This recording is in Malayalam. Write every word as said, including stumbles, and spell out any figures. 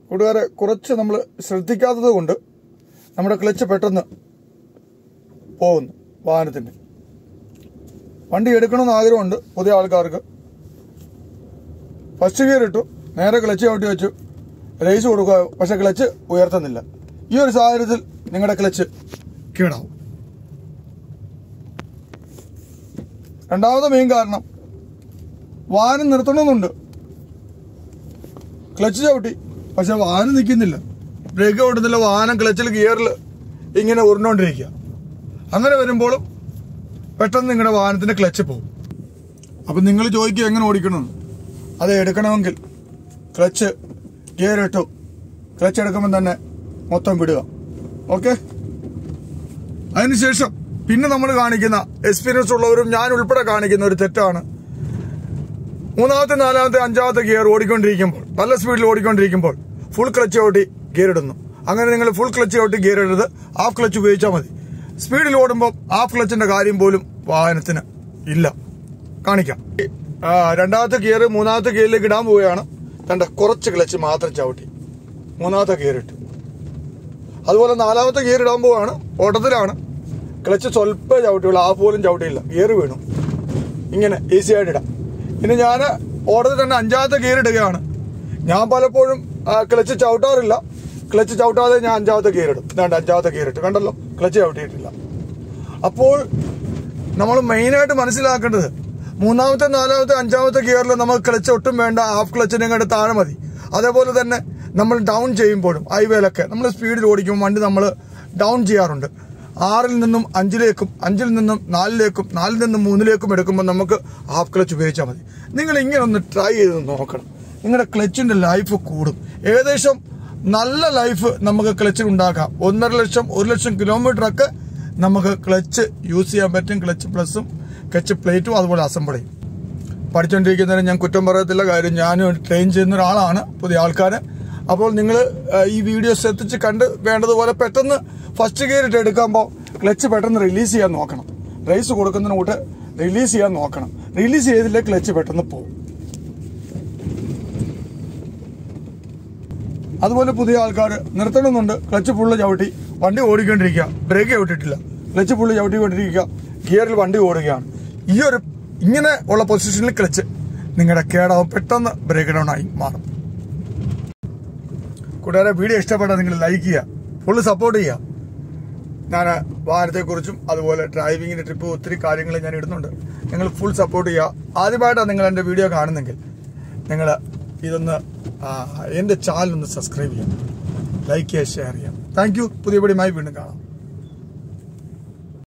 കൂട്ടുകാരെ, കുറച്ച് നമ്മൾ ശ്രദ്ധിക്കാത്തത് കൊണ്ട് നമ്മുടെ ക്ലച്ച് പെട്ടെന്ന് പോകുന്നു. വാഹനത്തിൻ്റെ വണ്ടി എടുക്കണമെന്ന് ആഗ്രഹമുണ്ട് പുതിയ ആൾക്കാർക്ക്. ഫസ്റ്റ് ഗിയർ ഇട്ടു, നേരെ ക്ലച്ച് ചവിട്ടി വെച്ചു, റേസ് കൊടുക്കുക, പക്ഷെ ക്ലച്ച് ഉയർത്തുന്നില്ല. ഈ ഒരു സാഹചര്യത്തിൽ നിങ്ങളുടെ ക്ലച്ച് കീടാവും. രണ്ടാമത്തെ മെയിൻ കാരണം, വാഹനം നിർത്തണമെന്നുണ്ട്, ക്ലച്ച് ചവിട്ടി പക്ഷെ വാഹനം നിൽക്കുന്നില്ല, ബ്രേക്ക് ഓടുന്നില്ല, വാഹനം ക്ലച്ചിൽ ഗിയറിൽ ഇങ്ങനെ ഉരുണ്ടോണ്ടിരിക്കുക. അങ്ങനെ വരുമ്പോഴും പെട്ടെന്ന് നിങ്ങളുടെ വാഹനത്തിന്റെ ക്ലച്ച് പോകും. അപ്പം നിങ്ങൾ ചോദിക്കുക എങ്ങനെ ഓടിക്കണമെന്ന്. അത് എടുക്കണമെങ്കിൽ ക്ലച്ച് ഗിയർ ഇട്ടു, ക്ലച്ച് എടുക്കുമ്പോൾ തന്നെ മൊത്തം വിടുക. ഓക്കെ, അതിനുശേഷം പിന്നെ നമ്മൾ കാണിക്കുന്ന എക്സ്പീരിയൻസ് ഉള്ളവരും ഞാൻ ഉൾപ്പെടെ കാണിക്കുന്ന ഒരു തെറ്റാണ്, മൂന്നാമത്തെ നാലാമത്തെ അഞ്ചാമത്തെ ഗിയർ ഓടിക്കൊണ്ടിരിക്കുമ്പോൾ, നല്ല സ്പീഡിൽ ഓടിക്കൊണ്ടിരിക്കുമ്പോൾ ഫുൾ ക്ലച്ച് ചവിട്ടി ഗിയർ ഇടുന്നു. അങ്ങനെ നിങ്ങൾ ഫുൾ ക്ലച്ച് ചവിട്ടി ഗിയർ ഇടരുത്, ഹാഫ് ക്ലച്ച് ഉപയോഗിച്ചാൽ മതി. സ്പീഡിൽ ഓടുമ്പോൾ ഹാഫ് ക്ലച്ചിന്റെ കാര്യം പോലും വാഹനത്തിന് ഇല്ല. കാണിക്കാം. രണ്ടാമത്തെ ഗിയർ മൂന്നാമത്തെ ഗിയറിലേക്ക് ഇടാൻ പോവുകയാണ്. രണ്ട് കുറച്ച് ക്ലച്ച് മാത്രം ചവിട്ടി മൂന്നാമത്തെ ഗിയർ ഇട്ടു. അതുപോലെ നാലാമത്തെ ഗിയർ ഇടാൻ പോവുകയാണ്, ഓട്ടത്തിലാണ്, ക്ലച്ച് സ്വല്പം ചവിട്ടിയുള്ളൂ, ഹാഫ് പോലും ചവിട്ടിയില്ല, ഗിയർ വീണു. ഇങ്ങനെ ഈസി ആയിട്ട് ഇടാം. ഇനി ഞാൻ ഓട്ടത്തിൽ തന്നെ അഞ്ചാമത്തെ ഗിയർ ഇടുകയാണ്. ഞാൻ പലപ്പോഴും ക്ലച്ച് ചവിട്ടാറില്ല, ക്ലച്ച് ചവിട്ടാതെ ഞാൻ അഞ്ചാമത്തെ ഗിയർ ഇടും. വേണ്ട, അഞ്ചാമത്തെ ഗിയർ ഇട്ടു, കണ്ടല്ലോ, ക്ലച്ച് ചവിട്ടിയിട്ടില്ല. അപ്പോൾ നമ്മൾ മെയിനായിട്ട് മനസ്സിലാക്കേണ്ടത്, മൂന്നാമത്തെ നാലാമത്തെ അഞ്ചാമത്തെ ഗിയറിൽ നമ്മൾ ക്ലച്ച് ഒട്ടും വേണ്ട, ഹാഫ് ക്ലച്ചിനെ കണ്ട് താഴെ മതി. അതേപോലെ തന്നെ നമ്മൾ ഡൗൺ ചെയ്യുമ്പോഴും ഹൈവേയിലൊക്കെ നമ്മൾ സ്പീഡിൽ ഓടിക്കുമ്പോൾ വണ്ടി നമ്മൾ ഡൗൺ ചെയ്യാറുണ്ട്. ആറിൽ നിന്നും അഞ്ചിലേക്കും അഞ്ചിൽ നിന്നും നാലിലേക്കും നാലിൽ നിന്നും മൂന്നിലേക്കും എടുക്കുമ്പോൾ നമുക്ക് ഹാഫ് ക്ലച്ച് ഉപയോഗിച്ചാൽ മതി. നിങ്ങൾ ഇങ്ങനെ ഒന്ന് ട്രൈ ചെയ്ത് നോക്കണം, നിങ്ങളുടെ ക്ലച്ചിന്റെ ലൈഫ് കൂടും. ഏകദേശം നല്ല ലൈഫ് നമുക്ക് ക്ലച്ചിൽ ഉണ്ടാക്കാം. ഒന്നര ലക്ഷം ഒരു ലക്ഷം കിലോമീറ്റർ ഒക്കെ നമുക്ക് ക്ലച്ച് യൂസ് ചെയ്യാൻ പറ്റും. ക്ലച്ച് പ്ലസും ക്ലച്ച് പ്ലേറ്റും അതുപോലെ അസംബിളിയും. പഠിച്ചുകൊണ്ടിരിക്കുന്നതിന് ഞാൻ കുറ്റം പറയത്തില്ല, കാര്യം ഞാൻ ട്രെയിൻ ചെയ്യുന്ന ഒരാളാണ് പുതിയ ആൾക്കാരെ. അപ്പോൾ നിങ്ങൾ ഈ വീഡിയോ ശ്രദ്ധിച്ച് കണ്ട് വേണ്ടതുപോലെ പെട്ടെന്ന് ഫസ്റ്റ് ഗിയർ ഇട്ട് എടുക്കുമ്പോൾ ക്ലച്ച് പെട്ടെന്ന് റിലീസ് ചെയ്യാൻ നോക്കണം. റേസ് കൊടുക്കുന്നതിന് കൂട്ട് റിലീസ് ചെയ്യാൻ നോക്കണം. റിലീസ് ചെയ്തില്ലേ ക്ലച്ച് പെട്ടെന്ന് പോകും. അതുപോലെ പുതിയ ആൾക്കാർ നിർത്തണമെന്നുണ്ട്, ക്ലച്ച് ഫുള്ള് ചവിട്ടി വണ്ടി ഓടിക്കൊണ്ടിരിക്കുക, ബ്രേക്ക് ചവിട്ടിട്ടില്ല, ക്ലച്ച് ഫുള്ള് ചവിട്ടിക്കൊണ്ടിരിക്കുക, ഗിയറിൽ വണ്ടി ഓടുകയാണ്. ഈ ഒരു ഇങ്ങനെ ഉള്ള പൊസിഷനിൽ ക്ലച്ച് നിങ്ങളുടെ കേടാവും, പെട്ടെന്ന് ബ്രേക്ക് ഡൗൺ ആയി മാറും. കൂട്ടുകാരെ, വീഡിയോ ഇഷ്ടപ്പെട്ടാൽ നിങ്ങൾ ലൈക്ക് ചെയ്യുക, ഫുള്ള് സപ്പോർട്ട് ചെയ്യുക. ഞാൻ വാഹനത്തെക്കുറിച്ചും അതുപോലെ ഡ്രൈവിങ്ങിന്റെ ട്രിപ്പ് ഒത്തിരി കാര്യങ്ങൾ ഞാൻ ഇടുന്നുണ്ട്. നിങ്ങൾ ഫുൾ സപ്പോർട്ട് ചെയ്യുക. ആദ്യമായിട്ടാണ് നിങ്ങൾ എൻ്റെ വീഡിയോ കാണുന്നെങ്കിൽ നിങ്ങൾ ഇതൊന്ന് എൻ്റെ ചാനൽ ഒന്ന് സബ്സ്ക്രൈബ് ചെയ്യാം, ലൈക്ക് ചെയ്യുക, ഷെയർ ചെയ്യാം. Thank you. പുതിയ വീഡിയോയുമായി വീണ്ടും കാണാം.